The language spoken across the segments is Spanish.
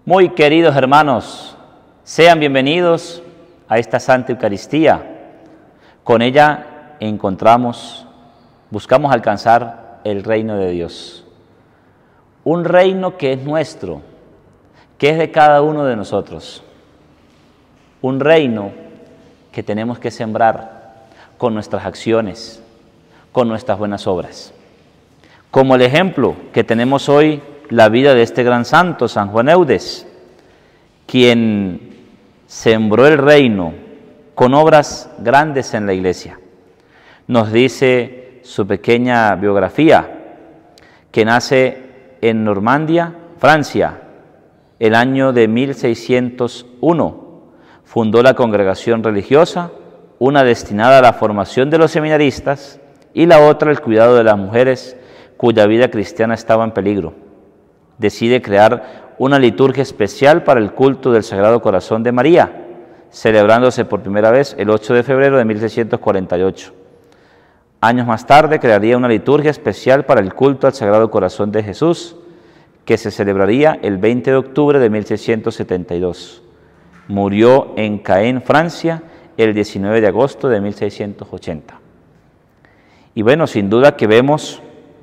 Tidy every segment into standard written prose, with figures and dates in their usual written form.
Muy queridos hermanos, sean bienvenidos a esta Santa Eucaristía. Con ella buscamos alcanzar el reino de Dios. Un reino que es nuestro, que es de cada uno de nosotros. Un reino que tenemos que sembrar con nuestras acciones, con nuestras buenas obras. Como el ejemplo que tenemos hoy, la vida de este gran santo, San Juan Eudes, quien sembró el reino con obras grandes en la Iglesia. Nos dice su pequeña biografía, que nace en Normandía, Francia, el año de 1601. Fundó la congregación religiosa, una destinada a la formación de los seminaristas y la otra al cuidado de las mujeres cuya vida cristiana estaba en peligro. Decide crear una liturgia especial para el culto del Sagrado Corazón de María, celebrándose por primera vez el 8 de febrero de 1648. Años más tarde crearía una liturgia especial para el culto al Sagrado Corazón de Jesús, que se celebraría el 20 de octubre de 1672. Murió en Caen, Francia, el 19 de agosto de 1680. Y bueno, sin duda que vemos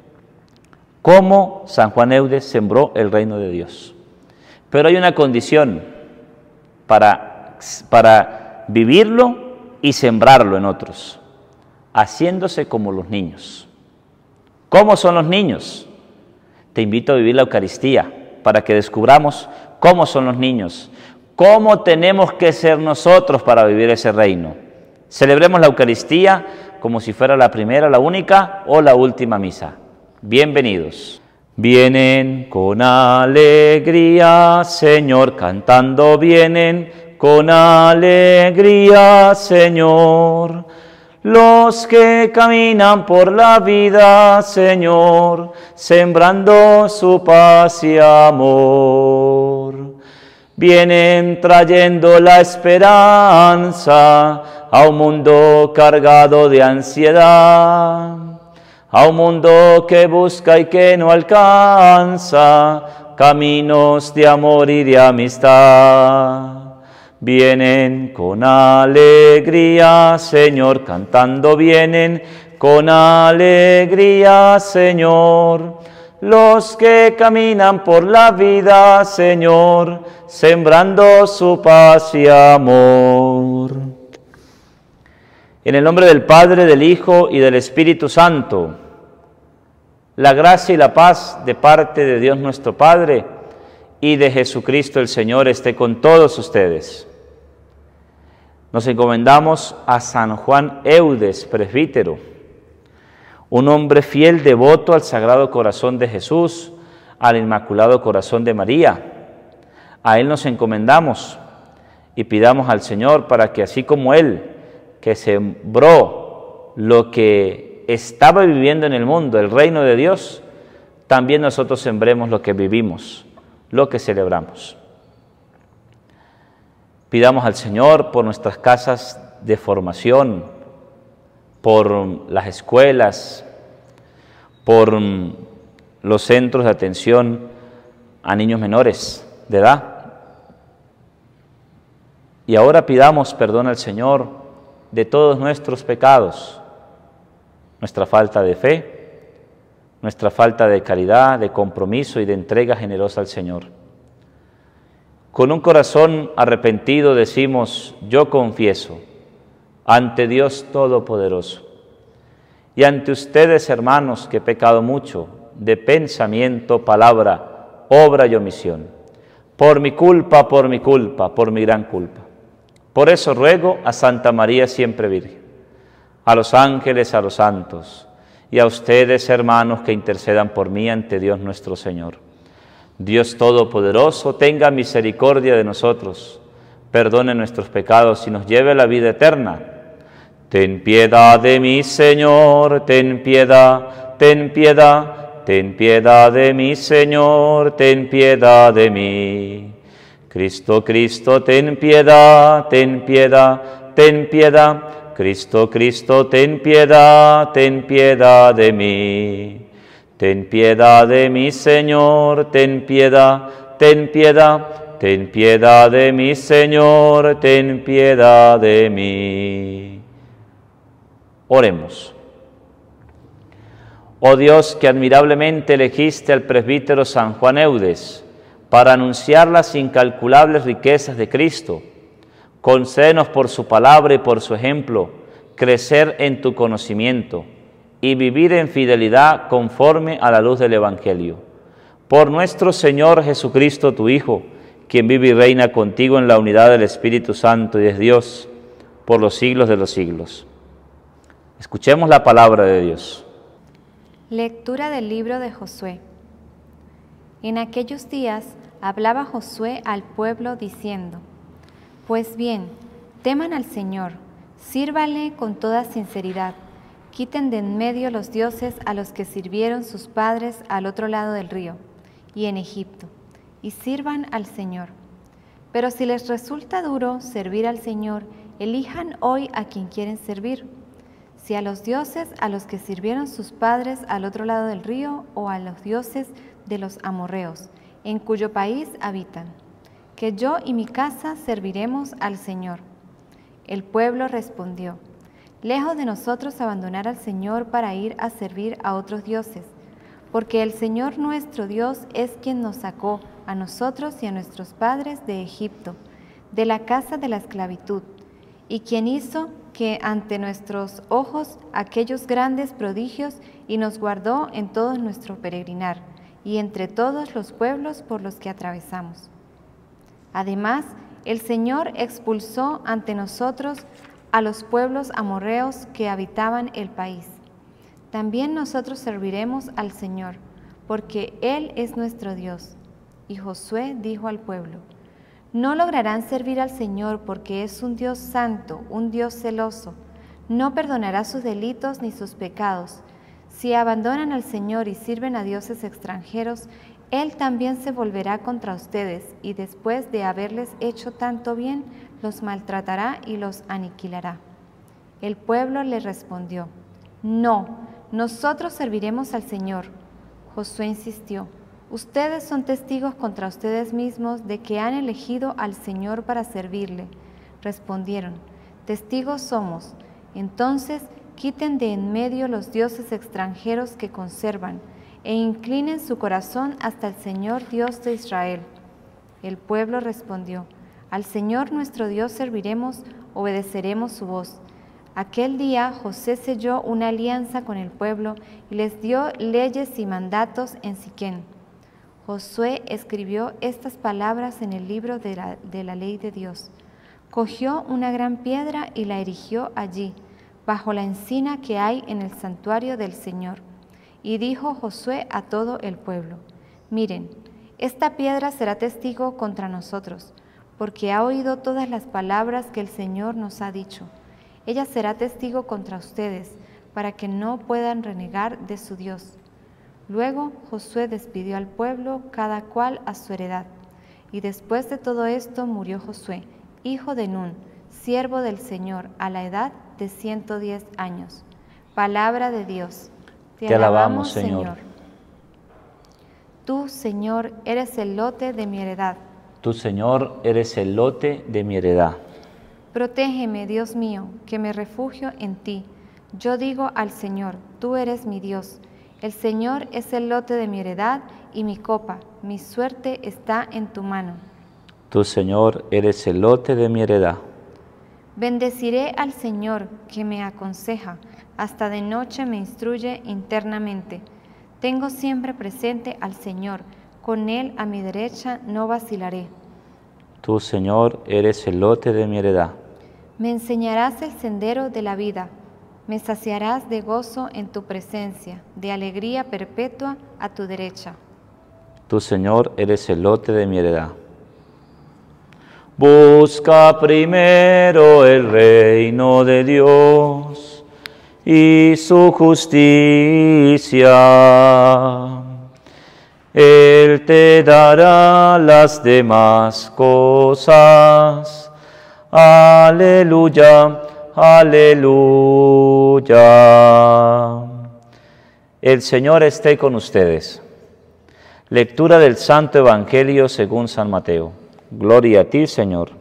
cómo San Juan Eudes sembró el reino de Dios. Pero hay una condición para vivirlo y sembrarlo en otros, haciéndose como los niños. ¿Cómo son los niños? Te invito a vivir la Eucaristía para que descubramos cómo son los niños, cómo tenemos que ser nosotros para vivir ese reino. Celebremos la Eucaristía como si fuera la primera, la única o la última misa. Bienvenidos. Vienen con alegría, Señor, cantando vienen con alegría, Señor. Los que caminan por la vida, Señor, sembrando su paz y amor. Vienen trayendo la esperanza a un mundo cargado de ansiedad, a un mundo que busca y que no alcanza caminos de amor y de amistad. Vienen con alegría, Señor, cantando vienen con alegría, Señor. Los que caminan por la vida, Señor, sembrando su paz y amor. En el nombre del Padre, del Hijo y del Espíritu Santo, la gracia y la paz de parte de Dios nuestro Padre y de Jesucristo el Señor esté con todos ustedes. Nos encomendamos a San Juan Eudes, presbítero, un hombre fiel, devoto al Sagrado Corazón de Jesús, al Inmaculado Corazón de María. A Él nos encomendamos y pidamos al Señor para que así como Él, que sembró lo que estaba viviendo en el mundo, el reino de Dios, también nosotros sembremos lo que vivimos, lo que celebramos. Pidamos al Señor por nuestras casas de formación, por las escuelas, por los centros de atención a niños menores de edad. Y ahora pidamos perdón al Señor de todos nuestros pecados, nuestra falta de fe, nuestra falta de caridad, de compromiso y de entrega generosa al Señor. Con un corazón arrepentido decimos, yo confieso, ante Dios Todopoderoso, y ante ustedes, hermanos, que he pecado mucho, de pensamiento, palabra, obra y omisión, por mi culpa, por mi gran culpa. Por eso ruego a Santa María siempre Virgen, a los ángeles, a los santos, y a ustedes, hermanos, que intercedan por mí ante Dios nuestro Señor. Dios Todopoderoso, tenga misericordia de nosotros, perdone nuestros pecados y nos lleve a la vida eterna. Ten piedad de mí, Señor, ten piedad, ten piedad, ten piedad de mí, Señor, ten piedad de mí. Cristo, Cristo, ten piedad, ten piedad, ten piedad. Cristo, Cristo, ten piedad de mí. Ten piedad de mí, Señor, ten piedad, ten piedad. ten piedad de mí, Señor, ten piedad de mí. Oremos. Oh Dios, que admirablemente elegiste al presbítero San Juan Eudes para anunciar las incalculables riquezas de Cristo, concédenos por su palabra y por su ejemplo crecer en tu conocimiento y vivir en fidelidad conforme a la luz del Evangelio. Por nuestro Señor Jesucristo, tu Hijo, quien vive y reina contigo en la unidad del Espíritu Santo y es Dios, por los siglos de los siglos. Escuchemos la palabra de Dios. Lectura del libro de Josué. En aquellos días hablaba Josué al pueblo diciendo: Pues bien, teman al Señor, sírvanle con toda sinceridad, quiten de en medio los dioses a los que sirvieron sus padres al otro lado del río y en Egipto, y sirvan al Señor. Pero si les resulta duro servir al Señor, elijan hoy a quien quieren servir, si a los dioses a los que sirvieron sus padres al otro lado del río o a los dioses de los amorreos, en cuyo país habitan, que yo y mi casa serviremos al Señor. El pueblo respondió: Lejos de nosotros abandonar al Señor para ir a servir a otros dioses, porque el Señor nuestro Dios es quien nos sacó a nosotros y a nuestros padres de Egipto, de la casa de la esclavitud, y quien hizo que ante nuestros ojos aquellos grandes prodigios y nos guardó en todo nuestro peregrinar y entre todos los pueblos por los que atravesamos. Además, el Señor expulsó ante nosotros a los pueblos amorreos que habitaban el país. También nosotros serviremos al Señor, porque Él es nuestro Dios. Y Josué dijo al pueblo: No lograrán servir al Señor porque es un Dios santo, un Dios celoso. No perdonará sus delitos ni sus pecados. Si abandonan al Señor y sirven a dioses extranjeros, Él también se volverá contra ustedes y después de haberles hecho tanto bien, los maltratará y los aniquilará. El pueblo le respondió: No, nosotros serviremos al Señor. Josué insistió: Ustedes son testigos contra ustedes mismos de que han elegido al Señor para servirle. Respondieron: Testigos somos. Entonces quiten de en medio los dioses extranjeros que conservan e inclinen su corazón hasta el Señor Dios de Israel. El pueblo respondió: Al Señor nuestro Dios serviremos, obedeceremos su voz. Aquel día José selló una alianza con el pueblo y les dio leyes y mandatos en Siquén. Josué escribió estas palabras en el libro de la ley de Dios. Cogió una gran piedra y la erigió allí, bajo la encina que hay en el santuario del Señor. Y dijo Josué a todo el pueblo: Miren, esta piedra será testigo contra nosotros, porque ha oído todas las palabras que el Señor nos ha dicho. Ella será testigo contra ustedes, para que no puedan renegar de su Dios. Luego Josué despidió al pueblo, cada cual a su heredad. Y después de todo esto murió Josué, hijo de Nun, siervo del Señor, a la edad de 110 años. Palabra de Dios. Te alabamos, Señor. Tú, Señor, eres el lote de mi heredad. Tú, Señor, eres el lote de mi heredad. Protégeme, Dios mío, que me refugio en ti. Yo digo al Señor: Tú eres mi Dios. El Señor es el lote de mi heredad y mi copa. Mi suerte está en tu mano. Tú, Señor, eres el lote de mi heredad. Bendeciré al Señor, que me aconseja. Hasta de noche me instruye internamente. Tengo siempre presente al Señor. Con Él a mi derecha no vacilaré. Tú, Señor, eres el lote de mi heredad. Me enseñarás el sendero de la vida. Me saciarás de gozo en tu presencia, de alegría perpetua a tu derecha. Tú, Señor, eres el lote de mi heredad. Busca primero el reino de Dios y su justicia. Él te dará las demás cosas. Aleluya. Aleluya. El Señor esté con ustedes. Lectura del Santo Evangelio según San Mateo. Gloria a ti, Señor.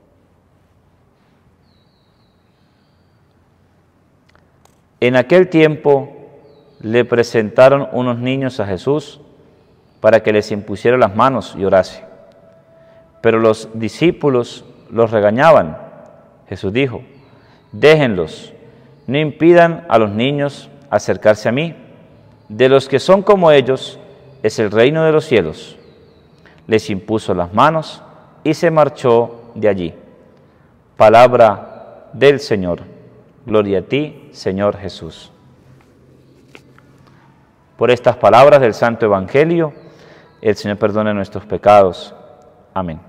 En aquel tiempo le presentaron unos niños a Jesús para que les impusiera las manos y orase. Pero los discípulos los regañaban. Jesús dijo: déjenlos, no impidan a los niños acercarse a mí. De los que son como ellos es el reino de los cielos. Les impuso las manos y se marchó de allí. Palabra del Señor. Gloria a ti, Señor Jesús. Por estas palabras del Santo Evangelio, el Señor perdone nuestros pecados. Amén.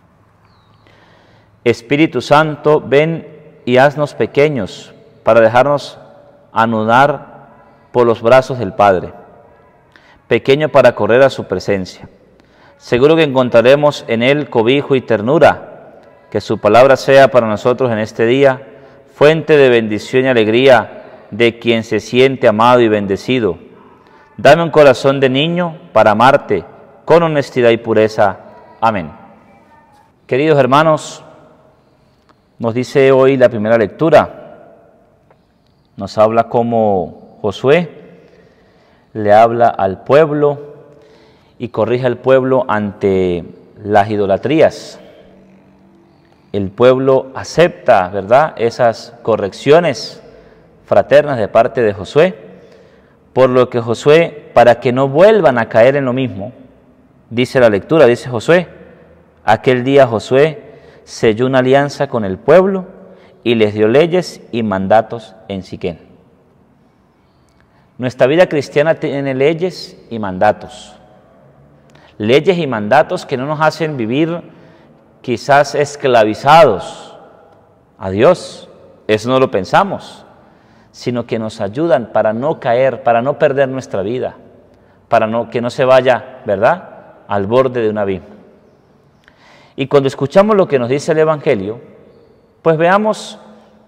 Espíritu Santo, ven y haznos pequeños para dejarnos anudar por los brazos del Padre, pequeño para correr a su presencia. Seguro que encontraremos en Él cobijo y ternura. Que su palabra sea para nosotros en este día fuente de bendición y alegría de quien se siente amado y bendecido. Dame un corazón de niño para amarte con honestidad y pureza. Amén. Queridos hermanos, nos dice hoy la primera lectura. Nos habla cómo Josué le habla al pueblo y corrige al pueblo ante las idolatrías. El pueblo acepta, ¿verdad?, esas correcciones fraternas de parte de Josué, por lo que Josué, para que no vuelvan a caer en lo mismo, dice la lectura, dice Josué, aquel día Josué selló una alianza con el pueblo y les dio leyes y mandatos en Siquén. Nuestra vida cristiana tiene leyes y mandatos. Leyes y mandatos que no nos hacen vivir quizás esclavizados a Dios, eso no lo pensamos, sino que nos ayudan para no caer, para no perder nuestra vida, para que no se vaya, ¿verdad?, al borde de un abismo. Y cuando escuchamos lo que nos dice el Evangelio, pues veamos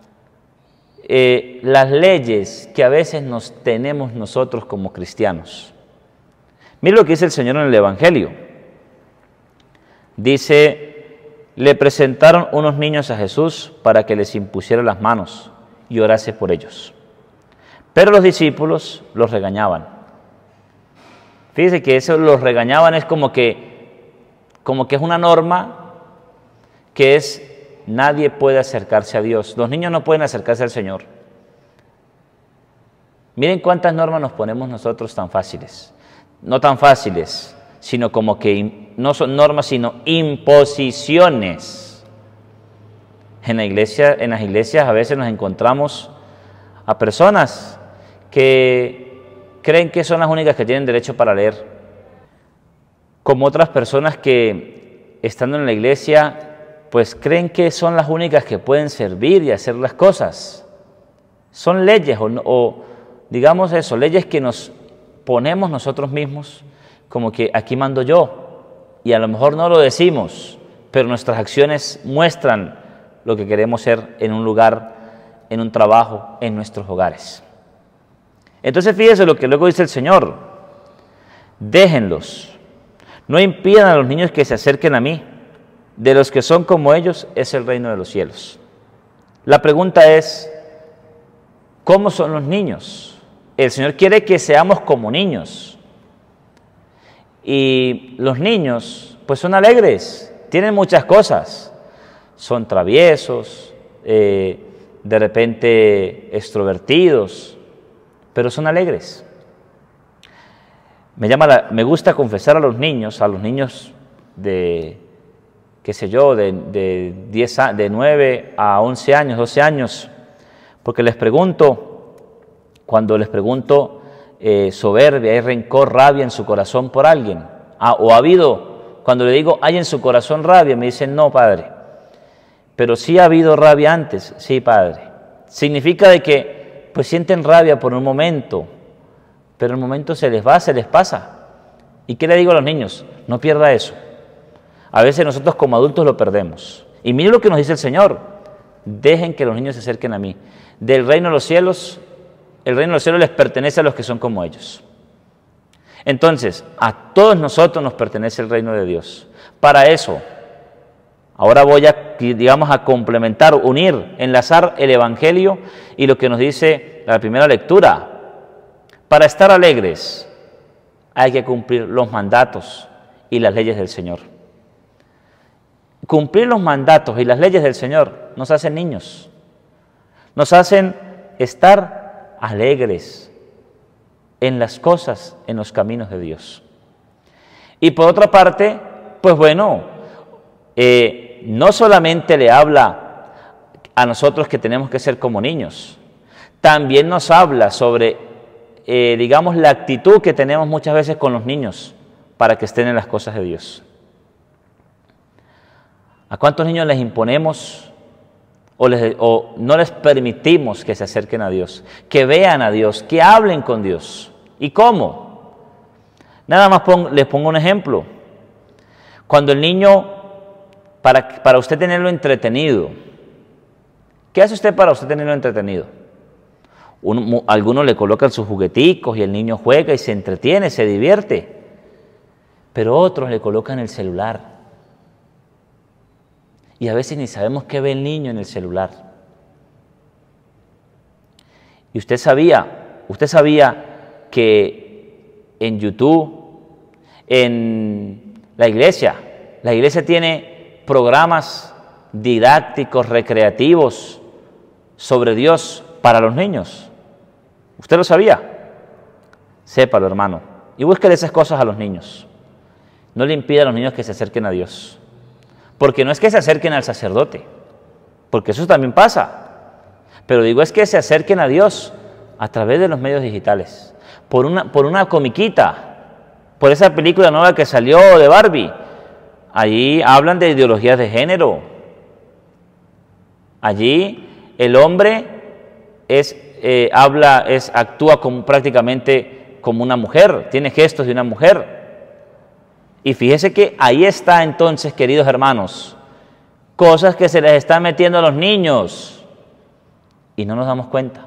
las leyes que a veces nos tenemos nosotros como cristianos. Mire lo que dice el Señor en el Evangelio. Dice: le presentaron unos niños a Jesús para que les impusiera las manos y orase por ellos. Pero los discípulos los regañaban. Fíjense que eso, los regañaban, es como que es una norma que es: nadie puede acercarse a Dios. Los niños no pueden acercarse al Señor. Miren cuántas normas nos ponemos nosotros tan fáciles. No tan fáciles, sino como que no son normas, sino imposiciones. En las iglesias a veces nos encontramos a personas que creen que son las únicas que tienen derecho para leer, como otras personas que, estando en la iglesia, pues creen que son las únicas que pueden servir y hacer las cosas. Son leyes, o digamos eso, leyes que nos ponemos nosotros mismos, como que aquí mando yo, y a lo mejor no lo decimos, pero nuestras acciones muestran lo que queremos ser en un lugar, en un trabajo, en nuestros hogares. Entonces fíjese lo que luego dice el Señor: déjenlos, no impidan a los niños que se acerquen a mí, de los que son como ellos es el reino de los cielos. La pregunta es: ¿cómo son los niños? El Señor quiere que seamos como niños. Y los niños, pues son alegres, tienen muchas cosas. Son traviesos, de repente extrovertidos, pero son alegres. Me gusta confesar a los niños de, qué sé yo, de 9 a 11 años, 12 años, porque cuando les pregunto soberbia, hay rencor, rabia en su corazón por alguien, o ha habido, cuando le digo hay en su corazón rabia, me dicen no, padre, pero sí ha habido rabia antes, sí, padre. Significa de que pues sienten rabia por un momento, pero el momento se les va, se les pasa. ¿Y qué le digo a los niños? No pierda eso. A veces nosotros como adultos lo perdemos. Y mire lo que nos dice el Señor: dejen que los niños se acerquen a mí. Del reino de los cielos, el reino de los cielos les pertenece a los que son como ellos. Entonces, a todos nosotros nos pertenece el reino de Dios. Para eso, Ahora voy a, digamos, a complementar, unir, enlazar el Evangelio y lo que nos dice la primera lectura. Para estar alegres hay que cumplir los mandatos y las leyes del Señor. Cumplir los mandatos y las leyes del Señor nos hacen niños, nos hacen estar alegres en las cosas, en los caminos de Dios. Y por otra parte, pues bueno, no solamente le habla a nosotros que tenemos que ser como niños, también nos habla sobre, digamos, la actitud que tenemos muchas veces con los niños para que estén en las cosas de Dios. ¿A cuántos niños les imponemos o no les permitimos que se acerquen a Dios, que vean a Dios, que hablen con Dios? ¿Y cómo? Nada más les pongo un ejemplo. Cuando el niño, para usted tenerlo entretenido, ¿qué hace usted para usted tenerlo entretenido? Algunos le colocan sus jugueticos y el niño juega y se entretiene, se divierte, pero otros le colocan el celular. Y a veces ni sabemos qué ve el niño en el celular. Y usted sabía que en YouTube, en la iglesia tiene programas didácticos, recreativos sobre Dios para los niños. ¿Usted lo sabía? Sépalo, hermano. Y búsquele esas cosas a los niños. No le impida a los niños que se acerquen a Dios. Porque no es que se acerquen al sacerdote, porque eso también pasa. Pero digo, es que se acerquen a Dios a través de los medios digitales, por una comiquita, por esa película nueva que salió de Barbie. Allí hablan de ideologías de género. Allí el hombre actúa prácticamente como una mujer, tiene gestos de una mujer. Y fíjese que ahí está entonces, queridos hermanos, cosas que se les están metiendo a los niños y no nos damos cuenta.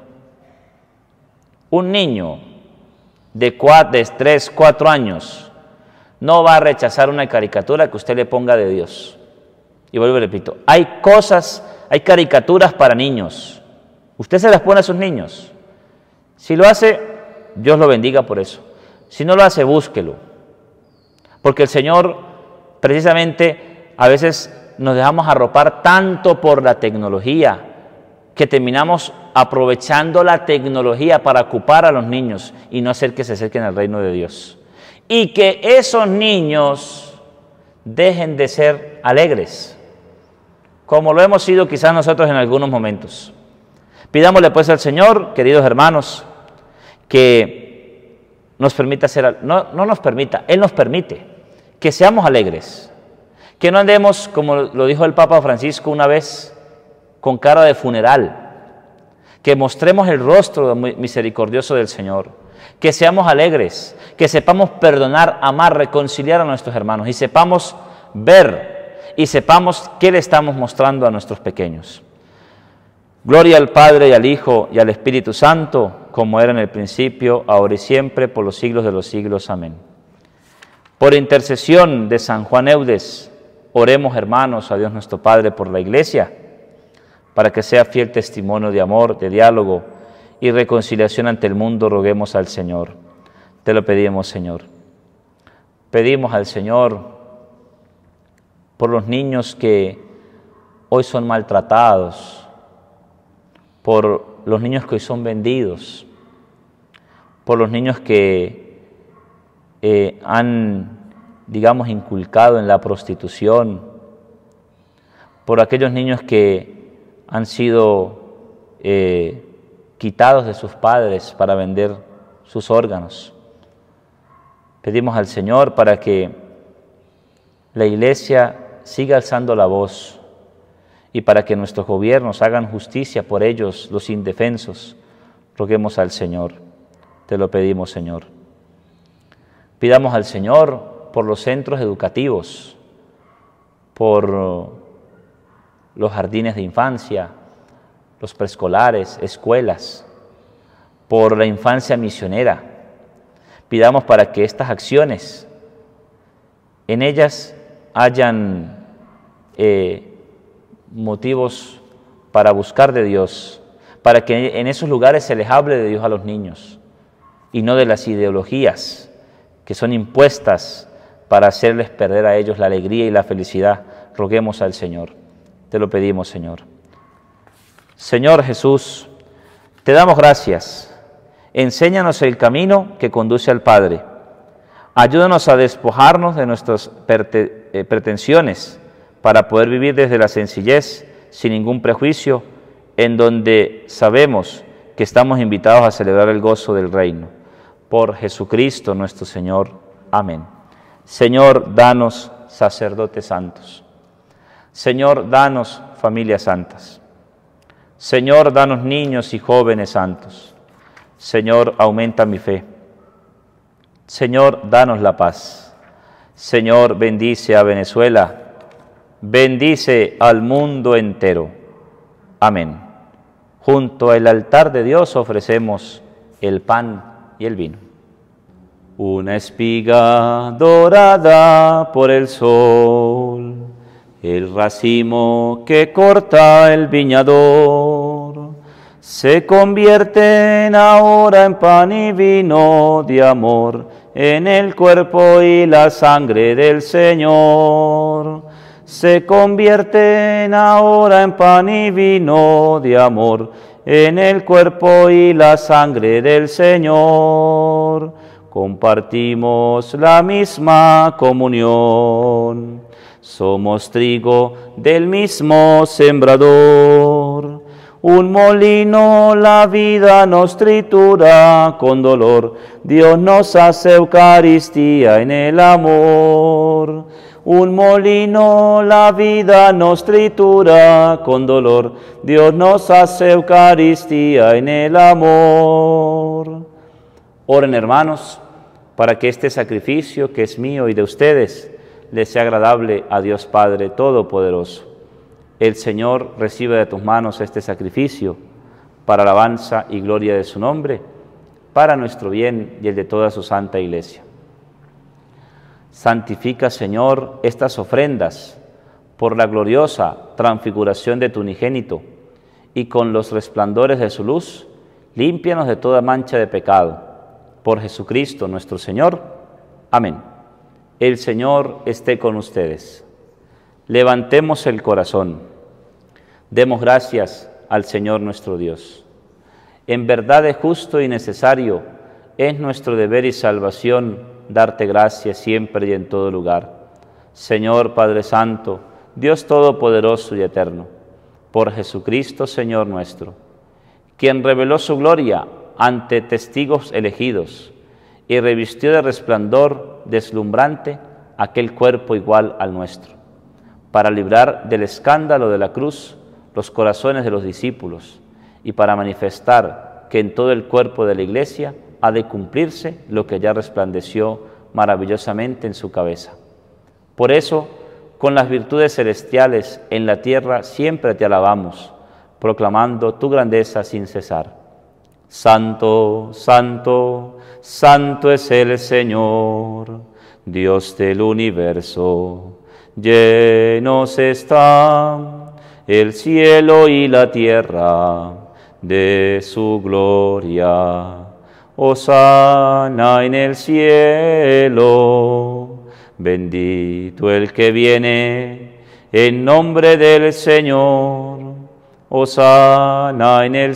Un niño de 3, 4 años no va a rechazar una caricatura que usted le ponga de Dios. Y vuelvo y repito, hay caricaturas para niños. Usted se las pone a sus niños. Si lo hace, Dios lo bendiga por eso. Si no lo hace, búsquelo. Porque el Señor, precisamente, a veces nos dejamos arropar tanto por la tecnología que terminamos aprovechando la tecnología para ocupar a los niños y no hacer que se acerquen al reino de Dios. Y que esos niños dejen de ser alegres, como lo hemos sido quizás nosotros en algunos momentos. Pidámosle pues al Señor, queridos hermanos, que nos permita Él nos permite que seamos alegres, que no andemos, como lo dijo el Papa Francisco una vez, con cara de funeral, que mostremos el rostro misericordioso del Señor, que seamos alegres, que sepamos perdonar, amar, reconciliar a nuestros hermanos y sepamos ver y sepamos qué le estamos mostrando a nuestros pequeños. Gloria al Padre y al Hijo y al Espíritu Santo, como era en el principio, ahora y siempre, por los siglos de los siglos. Amén. Por intercesión de San Juan Eudes, oremos, hermanos, a Dios nuestro Padre por la Iglesia, para que sea fiel testimonio de amor, de diálogo y reconciliación ante el mundo. Roguemos al Señor. Te lo pedimos, Señor. Pedimos al Señor por los niños que hoy son maltratados, por los niños que hoy son vendidos, por los niños que han, digamos, inculcado en la prostitución, por aquellos niños que han sido quitados de sus padres para vender sus órganos. Pedimos al Señor para que la Iglesia siga alzando la voz y para que nuestros gobiernos hagan justicia por ellos, los indefensos. Roguemos al Señor. Te lo pedimos, Señor. Pidamos al Señor por los centros educativos, por los jardines de infancia, los preescolares, escuelas, por la infancia misionera. Pidamos para que estas acciones, en ellas hayan motivos para buscar de Dios, para que en esos lugares se les hable de Dios a los niños y no de las ideologías que son impuestas para hacerles perder a ellos la alegría y la felicidad. Roguemos al Señor. Te lo pedimos, Señor. Señor Jesús, te damos gracias. Enséñanos el camino que conduce al Padre. Ayúdanos a despojarnos de nuestras pretensiones para poder vivir desde la sencillez, sin ningún prejuicio, en donde sabemos que estamos invitados a celebrar el gozo del reino. Por Jesucristo nuestro Señor. Amén. Señor, danos sacerdotes santos. Señor, danos familias santas. Señor, danos niños y jóvenes santos. Señor, aumenta mi fe. Señor, danos la paz. Señor, bendice a Venezuela. Bendice al mundo entero. Amén. Junto al altar de Dios ofrecemos el pan y el vino. Una espiga dorada por el sol, el racimo que corta el viñador, se convierten ahora en pan y vino de amor, en el cuerpo y la sangre del Señor. Se convierten ahora en pan y vino de amor, en el cuerpo y la sangre del Señor. Compartimos la misma comunión, somos trigo del mismo sembrador. Un molino la vida nos tritura con dolor, Dios nos hace Eucaristía en el amor. Un molino la vida nos tritura con dolor, Dios nos hace Eucaristía en el amor. Oren, hermanos, para que este sacrificio que es mío y de ustedes les sea agradable a Dios Padre Todopoderoso. El Señor recibe de tus manos este sacrificio para alabanza y gloria de su nombre, para nuestro bien y el de toda su santa Iglesia. Santifica, Señor, estas ofrendas por la gloriosa transfiguración de tu unigénito, y con los resplandores de su luz, límpianos de toda mancha de pecado. Por Jesucristo nuestro Señor. Amén. El Señor esté con ustedes. Levantemos el corazón. Demos gracias al Señor nuestro Dios. En verdad es justo y necesario, es nuestro deber y salvación darte gracias siempre y en todo lugar. Señor Padre Santo, Dios Todopoderoso y Eterno, por Jesucristo Señor nuestro, quien reveló su gloria ante testigos elegidos y revistió de resplandor deslumbrante aquel cuerpo igual al nuestro, para librar del escándalo de la cruz los corazones de los discípulos y para manifestar que en todo el cuerpo de la Iglesia ha de cumplirse lo que ya resplandeció maravillosamente en su cabeza. Por eso, con las virtudes celestiales en la tierra siempre te alabamos, proclamando tu grandeza sin cesar. Santo, santo, santo es el Señor, Dios del universo. Llenos están el cielo y la tierra de su gloria. Hosana en el cielo, bendito el que viene en nombre del Señor. Hosana en el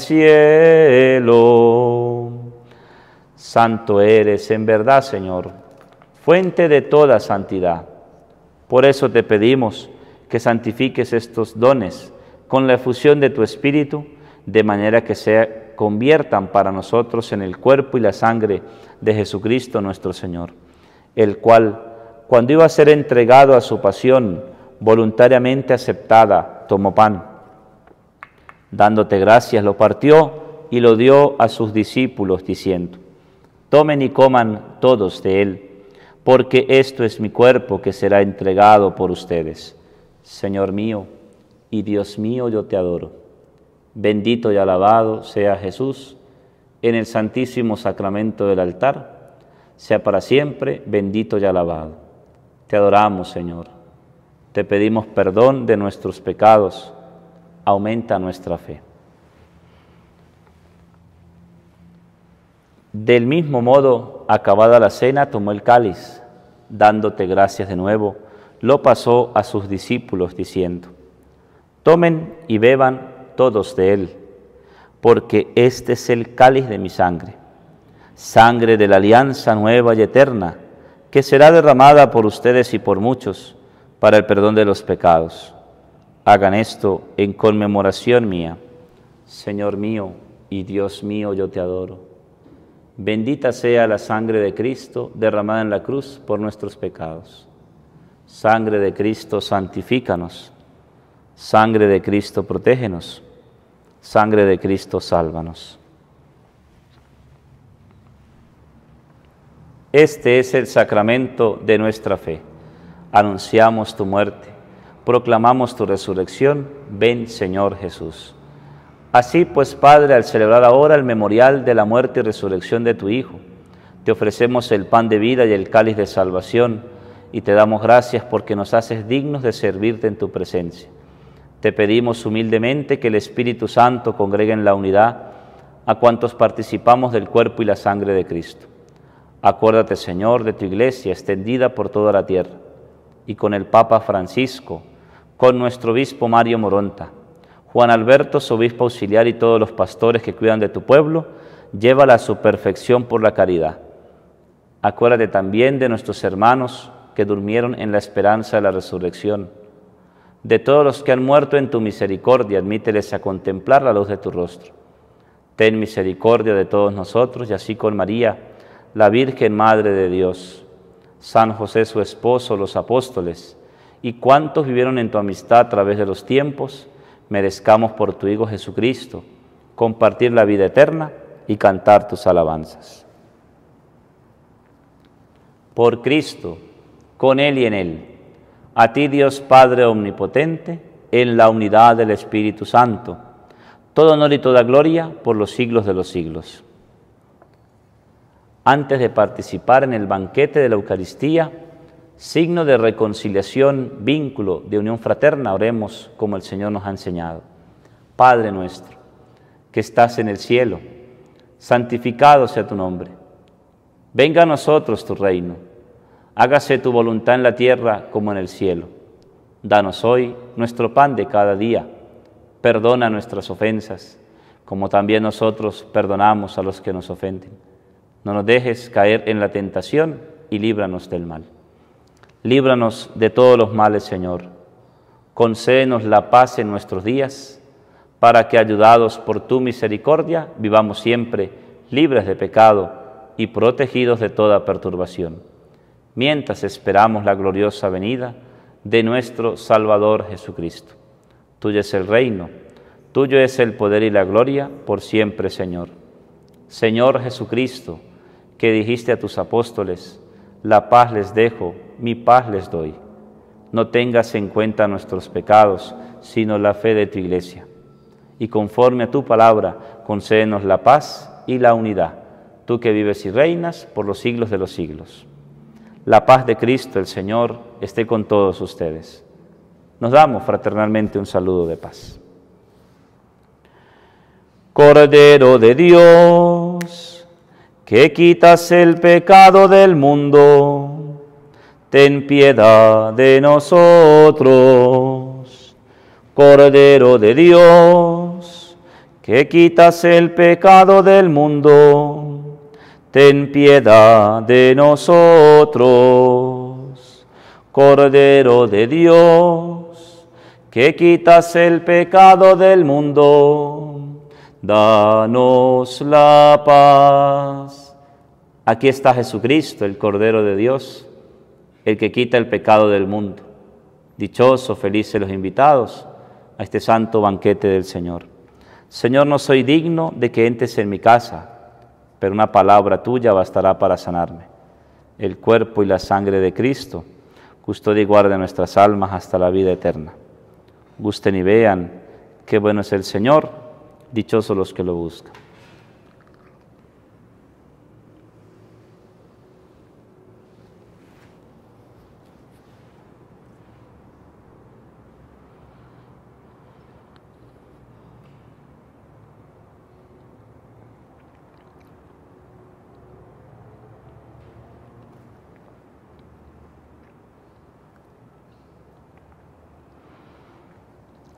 cielo. Santo eres en verdad, Señor, fuente de toda santidad. Por eso te pedimos que santifiques estos dones con la efusión de tu Espíritu, de manera que se conviertan para nosotros en el cuerpo y la sangre de Jesucristo nuestro Señor, el cual, cuando iba a ser entregado a su pasión voluntariamente aceptada, tomó pan. Dándote gracias, lo partió y lo dio a sus discípulos, diciendo: tomen y coman todos de él, porque esto es mi cuerpo que será entregado por ustedes. Señor mío y Dios mío, yo te adoro. Bendito y alabado sea Jesús en el santísimo sacramento del altar, sea para siempre bendito y alabado. Te adoramos, Señor. Te pedimos perdón de nuestros pecados, aumenta nuestra fe. Del mismo modo, acabada la cena, tomó el cáliz, dándote gracias de nuevo, lo pasó a sus discípulos diciendo: tomen y beban todos de él, porque este es el cáliz de mi sangre, sangre de la alianza nueva y eterna, que será derramada por ustedes y por muchos para el perdón de los pecados. Hagan esto en conmemoración mía. Señor mío y Dios mío, yo te adoro. Bendita sea la sangre de Cristo derramada en la cruz por nuestros pecados. Sangre de Cristo, santifícanos. Sangre de Cristo, protégenos. Sangre de Cristo, sálvanos. Este es el sacramento de nuestra fe. Anunciamos tu muerte, proclamamos tu resurrección. Ven, Señor Jesús. Así pues, Padre, al celebrar ahora el memorial de la muerte y resurrección de tu Hijo, te ofrecemos el pan de vida y el cáliz de salvación, y te damos gracias porque nos haces dignos de servirte en tu presencia. Te pedimos humildemente que el Espíritu Santo congregue en la unidad a cuantos participamos del cuerpo y la sangre de Cristo. Acuérdate, Señor, de tu Iglesia extendida por toda la tierra, y con el Papa Francisco, con nuestro obispo Mario Moronta, Juan Alberto, su obispo auxiliar, y todos los pastores que cuidan de tu pueblo, llévala a su perfección por la caridad. Acuérdate también de nuestros hermanos que durmieron en la esperanza de la resurrección. De todos los que han muerto en tu misericordia, admíteles a contemplar la luz de tu rostro. Ten misericordia de todos nosotros, y así con María, la Virgen Madre de Dios, San José su esposo, los apóstoles, y cuantos vivieron en tu amistad a través de los tiempos, merezcamos por tu Hijo Jesucristo compartir la vida eterna y cantar tus alabanzas. Por Cristo, con Él y en Él, a ti Dios Padre Omnipotente, en la unidad del Espíritu Santo, todo honor y toda gloria por los siglos de los siglos. Antes de participar en el banquete de la Eucaristía, signo de reconciliación, vínculo, de unión fraterna, oremos como el Señor nos ha enseñado. Padre nuestro, que estás en el cielo, santificado sea tu nombre. Venga a nosotros tu reino. Hágase tu voluntad en la tierra como en el cielo. Danos hoy nuestro pan de cada día. Perdona nuestras ofensas, como también nosotros perdonamos a los que nos ofenden. No nos dejes caer en la tentación y líbranos del mal. Líbranos de todos los males, Señor. Concédenos la paz en nuestros días, para que, ayudados por tu misericordia, vivamos siempre libres de pecado y protegidos de toda perturbación, mientras esperamos la gloriosa venida de nuestro Salvador Jesucristo. Tuyo es el reino, tuyo es el poder y la gloria, por siempre, Señor. Señor Jesucristo, que dijiste a tus apóstoles: la paz les dejo, mi paz les doy. No tengas en cuenta nuestros pecados, sino la fe de tu Iglesia. Y conforme a tu palabra, concédenos la paz y la unidad, tú que vives y reinas por los siglos de los siglos. La paz de Cristo, el Señor, esté con todos ustedes. Nos damos fraternalmente un saludo de paz. Cordero de Dios, que quitas el pecado del mundo, ten piedad de nosotros. Cordero de Dios, que quitas el pecado del mundo, ten piedad de nosotros. Cordero de Dios, que quitas el pecado del mundo, danos la paz. Aquí está Jesucristo, el Cordero de Dios, el que quita el pecado del mundo. Dichosos, felices los invitados a este santo banquete del Señor. Señor, no soy digno de que entres en mi casa, pero una palabra tuya bastará para sanarme. El cuerpo y la sangre de Cristo custodia y guarda nuestras almas hasta la vida eterna. Gusten y vean qué bueno es el Señor, dichosos los que lo buscan.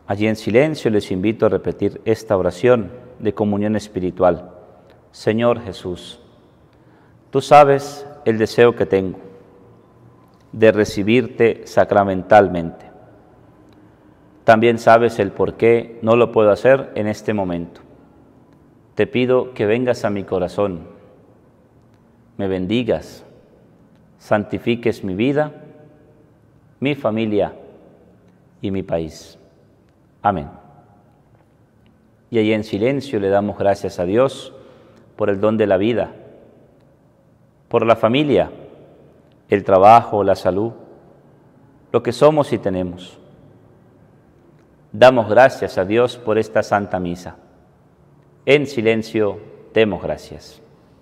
Allí en silencio les invito a repetir esta oración de comunión espiritual. Señor Jesús, tú sabes el deseo que tengo de recibirte sacramentalmente. También sabes el por qué no lo puedo hacer en este momento. Te pido que vengas a mi corazón, me bendigas, santifiques mi vida, mi familia y mi país. Amén. Y allí en silencio le damos gracias a Dios por el don de la vida, por la familia, el trabajo, la salud, lo que somos y tenemos. Damos gracias a Dios por esta Santa Misa. En silencio, demos gracias.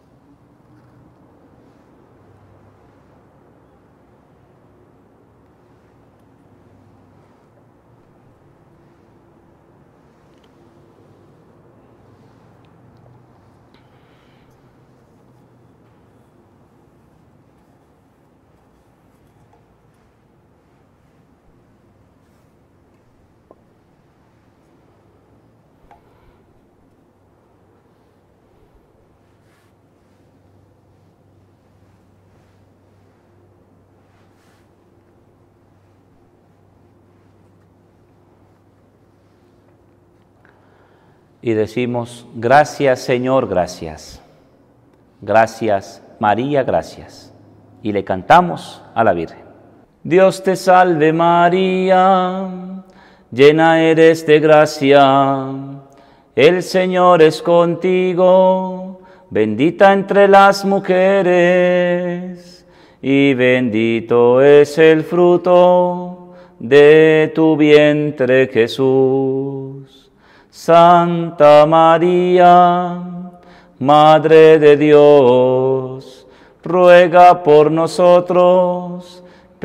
Y decimos, gracias Señor, gracias. Gracias María, gracias. Y le cantamos a la Virgen. Dios te salve María, llena eres de gracia, el Señor es contigo, bendita entre las mujeres, y bendito es el fruto de tu vientre Jesús. Santa María, Madre de Dios, ruega por nosotros,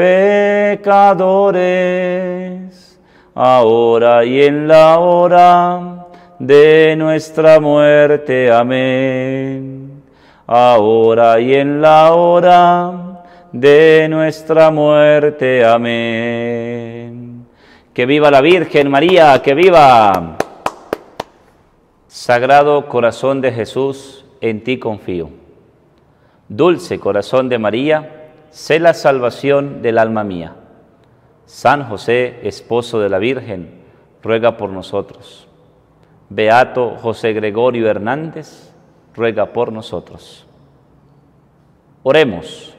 pecadores, ahora y en la hora de nuestra muerte. Amén. Ahora y en la hora de nuestra muerte. Amén. Que viva la Virgen María, que viva. Sagrado Corazón de Jesús, en ti confío. Dulce Corazón de María, sé la salvación del alma mía. San José, esposo de la Virgen, ruega por nosotros. Beato José Gregorio Hernández, ruega por nosotros. Oremos.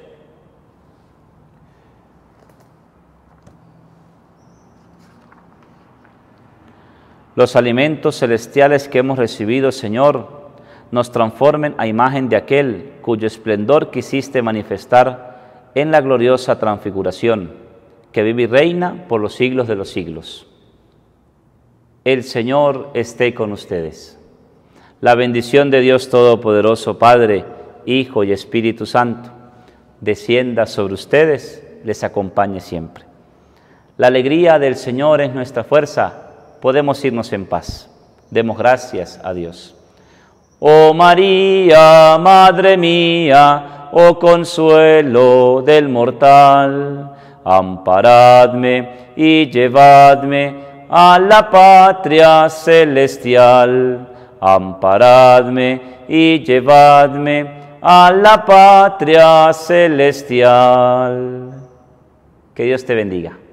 Los alimentos celestiales que hemos recibido, Señor, nos transformen a imagen de aquel cuyo esplendor quisiste manifestar en la gloriosa transfiguración, que vive y reina por los siglos de los siglos. El Señor esté con ustedes. La bendición de Dios Todopoderoso, Padre, Hijo y Espíritu Santo, descienda sobre ustedes, les acompañe siempre. La alegría del Señor es nuestra fuerza. Podemos irnos en paz. Demos gracias a Dios. Oh María, Madre mía, oh consuelo del mortal, amparadme y llevadme a la patria celestial. Amparadme y llevadme a la patria celestial. Que Dios te bendiga.